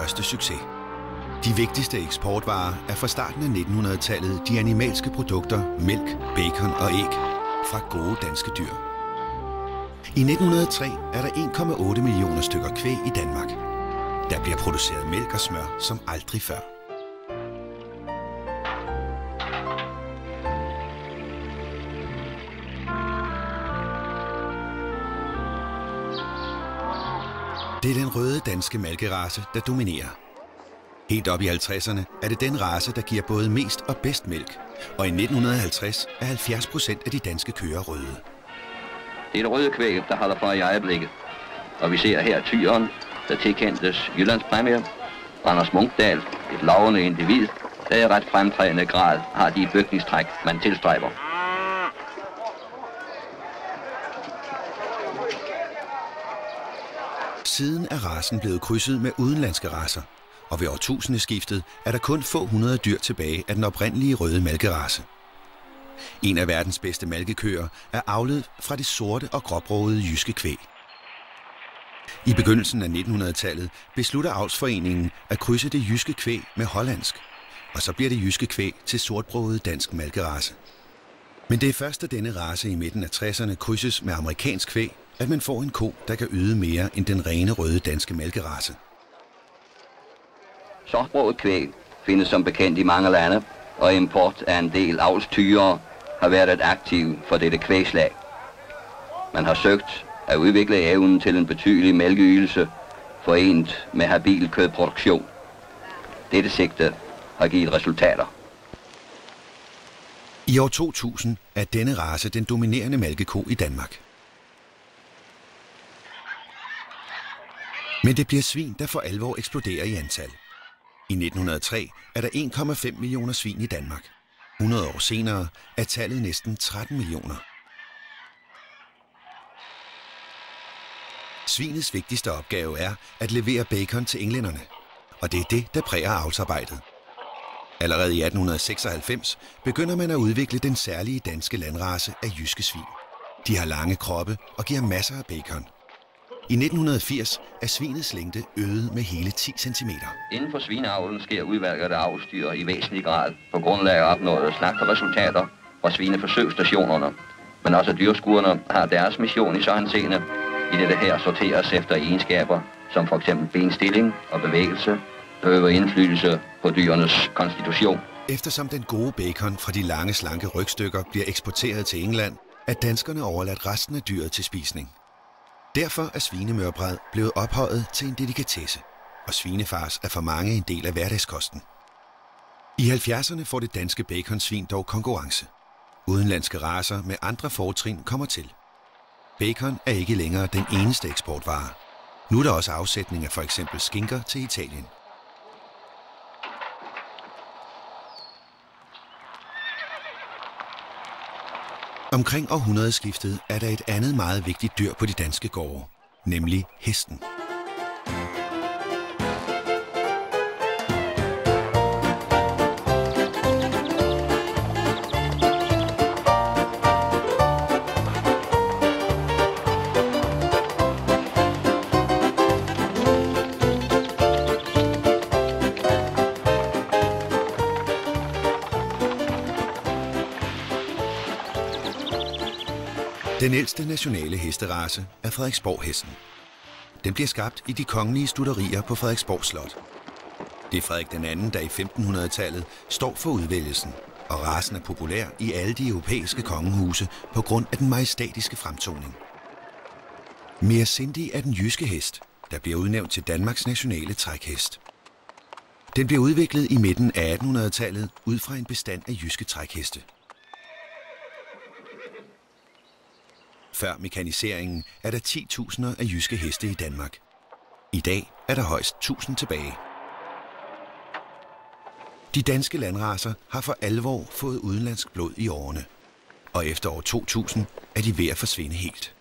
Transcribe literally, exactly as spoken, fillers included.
største succes. De vigtigste eksportvarer er fra starten af nitten hundrede-tallet de animalske produkter, mælk, bacon og æg fra gode danske dyr. I nitten hundrede og tre er der en komma otte millioner stykker kvæg i Danmark. Der bliver produceret mælk og smør som aldrig før. Det er den røde danske malkerace, der dominerer. Helt op i halvtredserne er det den race, der giver både mest og bedst mælk. Og i nitten halvtreds er halvfjerds procent af de danske køer røde. Det er det røde kvæg, der holder for i øjeblikket. Og vi ser her tyren, der tilkendtes Jyllandspræmie. Randers Munkdal, et lovende individ, der i ret fremtrædende grad har de bygningstræk, man tilstræber. Siden er racen blevet krydset med udenlandske racer, og ved årtusindeskiftet er der kun få hundrede dyr tilbage af den oprindelige røde malkerace. En af verdens bedste malkekøer er avlet fra det sorte og gråbrogede jyske kvæg. I begyndelsen af nitten hundrede-tallet beslutter avlsforeningen at krydse det jyske kvæg med hollandsk, og så bliver det jyske kvæg til sortbroget dansk malkerace. Men det er først, da denne race i midten af tresserne krydses med amerikansk kvæg, at man får en ko, der kan yde mere end den rene røde danske malkerace. Sortbroget kvæg findes som bekendt i mange lande, og import af en del avlstyre har været et aktiv for dette kvægslag. Man har søgt at udvikle evnen til en betydelig mælkeydelse forenet med habil kødproduktion. Dette sigte har givet resultater. I år to tusind er denne race den dominerende malkeko i Danmark. Men det bliver svin, der for alvor eksploderer i antal. I nitten hundrede og tre er der en komma fem millioner svin i Danmark. hundrede år senere er tallet næsten tretten millioner. Svinets vigtigste opgave er at levere bacon til englænderne, og det er det, der præger avlsarbejdet. Allerede i atten seksoghalvfems begynder man at udvikle den særlige danske landrace af jyske svin. De har lange kroppe og giver masser af bacon. I nitten firs er svinets længde øget med hele ti centimeter. Inden for svineavlen sker udvalget af avlsdyr i væsentlig grad på grundlag af opnåede slagteresultater fra svineforsøgsstationerne. Men også dyrskuerne har deres mission i så henseende, i det her sorteres efter egenskaber som for eksempel benstilling og bevægelse, der øver indflydelse på dyrenes konstitution. Eftersom den gode bacon fra de lange, slanke rygstykker bliver eksporteret til England, er danskerne overladt resten af dyret til spisning. Derfor er svinemørbræd blevet ophøjet til en delikatesse, og svinefars er for mange en del af hverdagskosten. I halvfjerdserne får det danske baconsvin dog konkurrence. Udenlandske racer med andre fortrin kommer til. Bacon er ikke længere den eneste eksportvare. Nu er der også afsætning af for eksempel skinker til Italien. Omkring århundredeskiftet er der et andet meget vigtigt dyr på de danske gårde, nemlig hesten. Den ældste nationale hesterace er Frederiksborg-hesten. Den bliver skabt i de kongelige stutterier på Frederiksborg Slot. Det er Frederik den anden, der i femtenhundredetallet står for udvælgelsen, og racen er populær i alle de europæiske kongehuse på grund af den majestætiske fremtoning. Mere sindig er den jyske hest, der bliver udnævnt til Danmarks nationale trækhest. Den bliver udviklet i midten af attenhundredetallet ud fra en bestand af jyske trækheste. Før mekaniseringen er der ti tusinder af jyske heste i Danmark. I dag er der højst tusind tilbage. De danske landracer har for alvor fået udenlandsk blod i årene, og efter år to tusind er de ved at forsvinde helt.